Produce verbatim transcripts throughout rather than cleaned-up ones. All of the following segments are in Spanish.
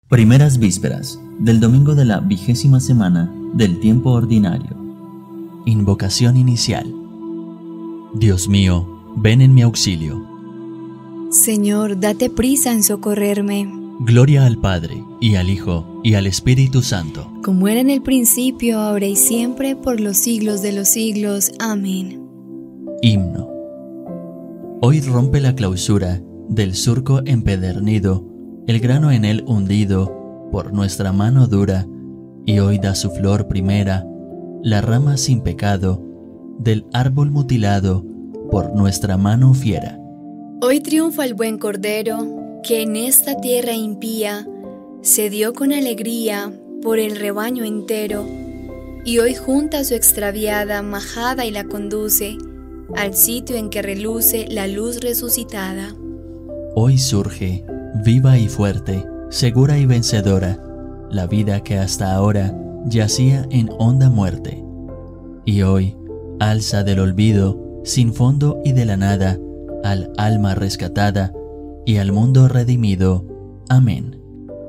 Primeras vísperas del domingo de la vigésima semana del tiempo ordinario. Invocación inicial. Dios mío, ven en mi auxilio. Señor, date prisa en socorrerme. Gloria al Padre, y al Hijo, y al Espíritu Santo. Como era en el principio, ahora y siempre, por los siglos de los siglos. Amén. Himno. Hoy rompe la clausura del surco empedernido, el grano en él hundido por nuestra mano dura, y hoy da su flor primera, la rama sin pecado, del árbol mutilado por nuestra mano fiera. Hoy triunfa el buen Cordero, que en esta tierra impía se dio con alegría por el rebaño entero, y hoy junta su extraviada majada y la conduce al sitio en que reluce la luz resucitada. Hoy surge, viva y fuerte, segura y vencedora, la vida que hasta ahora yacía en honda muerte. Y hoy alza del olvido, sin fondo y de la nada, al alma rescatada y al mundo redimido. Amén.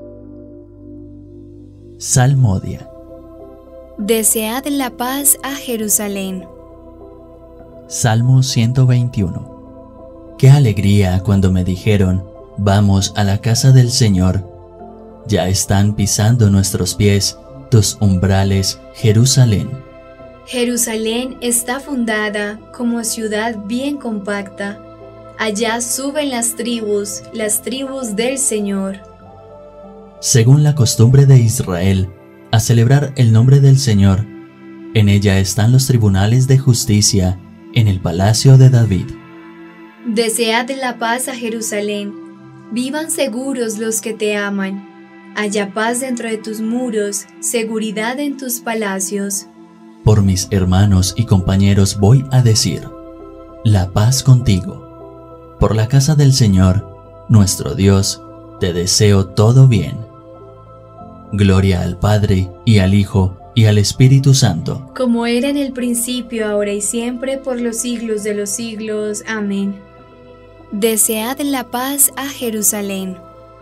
Salmodia. Desead la paz a Jerusalén. Salmo ciento veintiuno. Qué alegría cuando me dijeron: vamos a la casa del Señor. Ya están pisando nuestros pies tus umbrales, Jerusalén. Jerusalén está fundada como ciudad bien compacta. Allá suben las tribus, las tribus del Señor. Según la costumbre de Israel, a celebrar el nombre del Señor, en ella están los tribunales de justicia en el palacio de David. Desead la paz a Jerusalén. Vivan seguros los que te aman. Haya paz dentro de tus muros, seguridad en tus palacios. Por mis hermanos y compañeros voy a decir: la paz contigo. Por la casa del Señor, nuestro Dios, te deseo todo bien. Gloria al Padre, y al Hijo, y al Espíritu Santo. Como era en el principio, ahora y siempre, por los siglos de los siglos. Amén. Desead la paz a Jerusalén.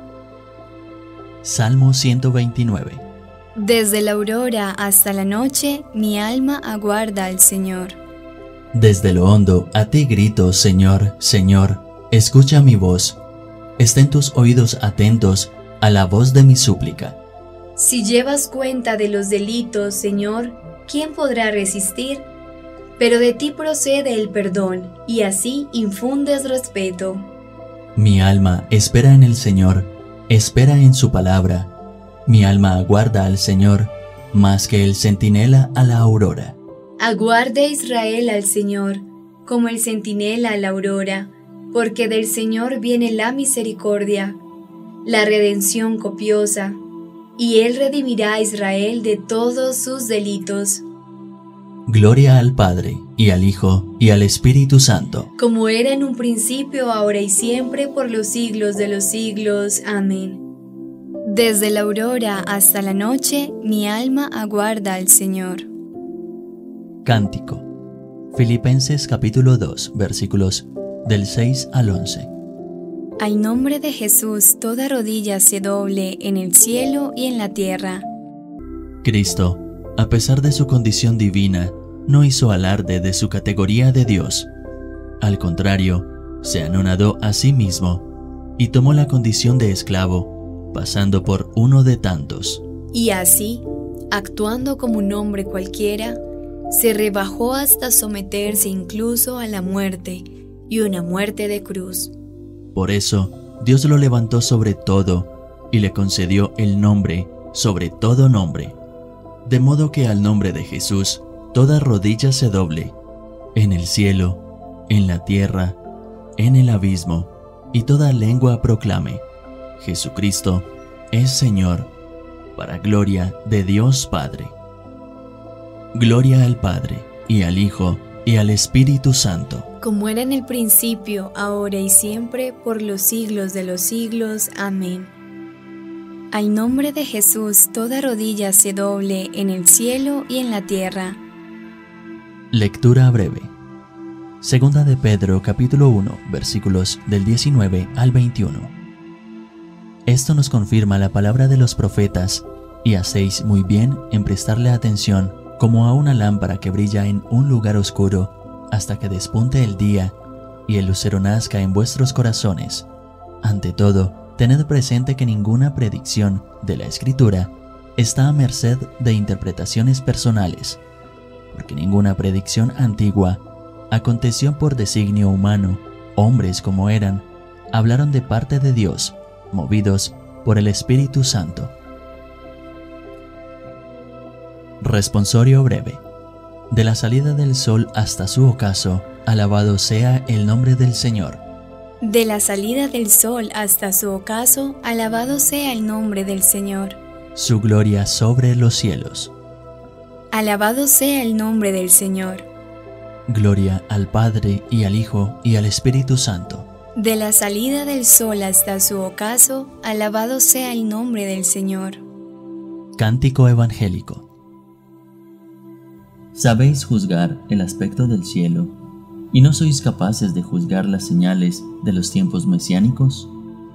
Salmo ciento veintinueve. Desde la aurora hasta la noche, mi alma aguarda al Señor. Desde lo hondo a ti grito: Señor, Señor, escucha mi voz. Estén tus oídos atentos a la voz de mi súplica. Si llevas cuenta de los delitos, Señor, ¿quién podrá resistir? Pero de ti procede el perdón, y así infundes respeto. Mi alma espera en el Señor, espera en su palabra. Mi alma aguarda al Señor, más que el centinela a la aurora. Aguarde Israel al Señor, como el centinela a la aurora, porque del Señor viene la misericordia, la redención copiosa, y Él redimirá a Israel de todos sus delitos. Gloria al Padre, y al Hijo, y al Espíritu Santo. Como era en un principio, ahora y siempre, por los siglos de los siglos. Amén. Desde la aurora hasta la noche, mi alma aguarda al Señor. Cántico. Filipenses capítulo dos, versículos del seis al once. Al nombre de Jesús, toda rodilla se doble en el cielo y en la tierra. Cristo, a pesar de su condición divina, no hizo alarde de su categoría de Dios. Al contrario, se anonadó a sí mismo y tomó la condición de esclavo, pasando por uno de tantos. Y así, actuando como un hombre cualquiera, se rebajó hasta someterse incluso a la muerte, y una muerte de cruz. Por eso, Dios lo levantó sobre todo y le concedió el nombre sobre todo nombre, de modo que al nombre de Jesús toda rodilla se doble, en el cielo, en la tierra, en el abismo, y toda lengua proclame: Jesucristo es Señor, para gloria de Dios Padre. Gloria al Padre, y al Hijo, y al Espíritu Santo. Como era en el principio, ahora y siempre, por los siglos de los siglos. Amén. Al nombre de Jesús toda rodilla se doble en el cielo y en la tierra. Lectura breve. Segunda de Pedro capítulo uno, versículos del diecinueve al veintiuno. Esto nos confirma la palabra de los profetas, y hacéis muy bien en prestarle atención como a una lámpara que brilla en un lugar oscuro hasta que despunte el día y el lucero nazca en vuestros corazones. Ante todo, tened presente que ninguna predicción de la Escritura está a merced de interpretaciones personales, porque ninguna predicción antigua aconteció por designio humano. Hombres como eran, hablaron de parte de Dios, movidos por el Espíritu Santo. Responsorio breve. De la salida del sol hasta su ocaso, alabado sea el nombre del Señor. De la salida del sol hasta su ocaso, alabado sea el nombre del Señor. Su gloria sobre los cielos. Alabado sea el nombre del Señor. Gloria al Padre y al Hijo y al Espíritu Santo. De la salida del sol hasta su ocaso, alabado sea el nombre del Señor. Cántico evangélico. Sabéis juzgar el aspecto del cielo, ¿y no sois capaces de juzgar las señales de los tiempos mesiánicos?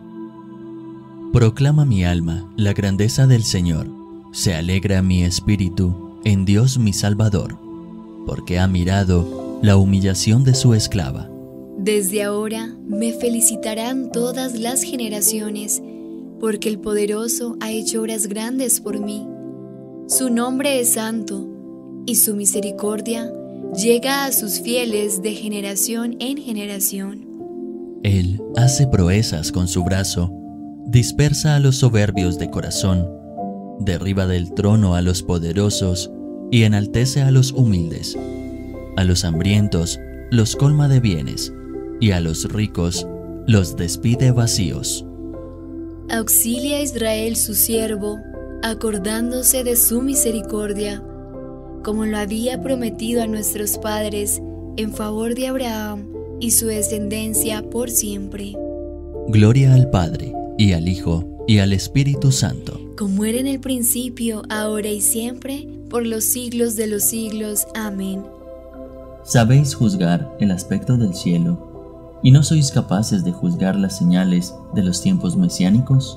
Proclama mi alma la grandeza del Señor. Se alegra mi espíritu en Dios mi Salvador, porque ha mirado la humillación de su esclava. Desde ahora me felicitarán todas las generaciones, porque el Poderoso ha hecho obras grandes por mí. Su nombre es santo, y su misericordia llega a sus fieles de generación en generación. Él hace proezas con su brazo, dispersa a los soberbios de corazón, derriba del trono a los poderosos y enaltece a los humildes. A los hambrientos los colma de bienes, y a los ricos los despide vacíos. Auxilia a Israel su siervo, acordándose de su misericordia, como lo había prometido a nuestros padres, en favor de Abraham y su descendencia por siempre. Gloria al Padre, y al Hijo, y al Espíritu Santo. Como era en el principio, ahora y siempre, por los siglos de los siglos. Amén. Sabéis juzgar el aspecto del cielo, ¿y no sois capaces de juzgar las señales de los tiempos mesiánicos?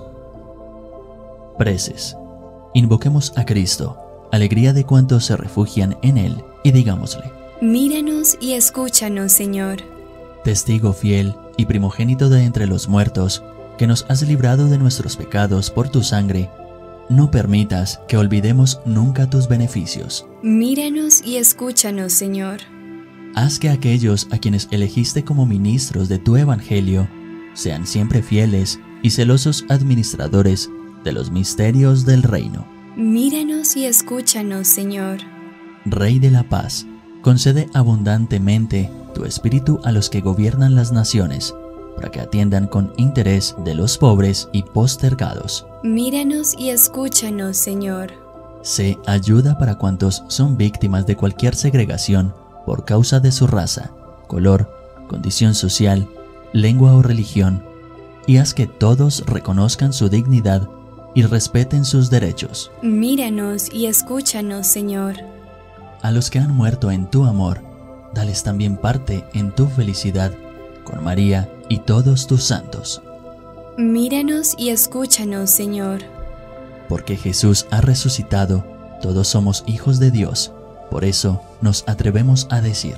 Preces. Invoquemos a Cristo, alegría de cuantos se refugian en Él, y digámosle: Míranos y escúchanos, Señor. Testigo fiel y primogénito de entre los muertos, que nos has librado de nuestros pecados por tu sangre, no permitas que olvidemos nunca tus beneficios. Míranos y escúchanos, Señor. Haz que aquellos a quienes elegiste como ministros de tu evangelio sean siempre fieles y celosos administradores de los misterios del reino. Míranos y escúchanos, Señor. Rey de la paz, concede abundantemente tu espíritu a los que gobiernan las naciones, para que atiendan con interés de los pobres y postergados. Míranos y escúchanos, Señor. Sé ayuda para cuantos son víctimas de cualquier segregación por causa de su raza, color, condición social, lengua o religión, y haz que todos reconozcan su dignidad y respeten sus derechos. Míranos y escúchanos, Señor. A los que han muerto en tu amor, dales también parte en tu felicidad, con María y todos tus santos. Míranos y escúchanos, Señor. Porque Jesús ha resucitado, todos somos hijos de Dios. Por eso nos atrevemos a decir: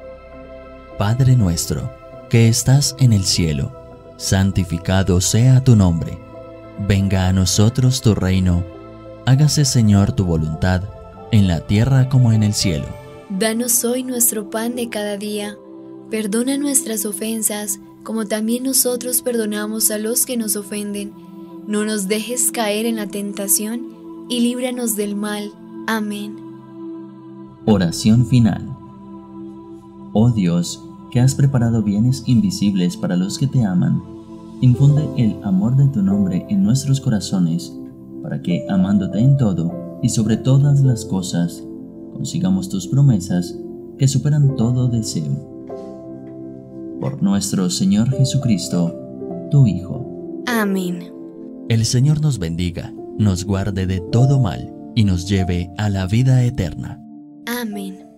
Padre nuestro, que estás en el cielo, santificado sea tu nombre. Venga a nosotros tu reino. Hágase, Señor, tu voluntad, en la tierra como en el cielo. Danos hoy nuestro pan de cada día. Perdona nuestras ofensas, como también nosotros perdonamos a los que nos ofenden. No nos dejes caer en la tentación, y líbranos del mal. Amén. Oración final. Oh Dios, que has preparado bienes invisibles para los que te aman, infunde el amor de tu nombre en nuestros corazones, para que, amándote en todo y sobre todas las cosas, consigamos tus promesas que superan todo deseo. Por nuestro Señor Jesucristo, tu Hijo. Amén. El Señor nos bendiga, nos guarde de todo mal y nos lleve a la vida eterna. Amén.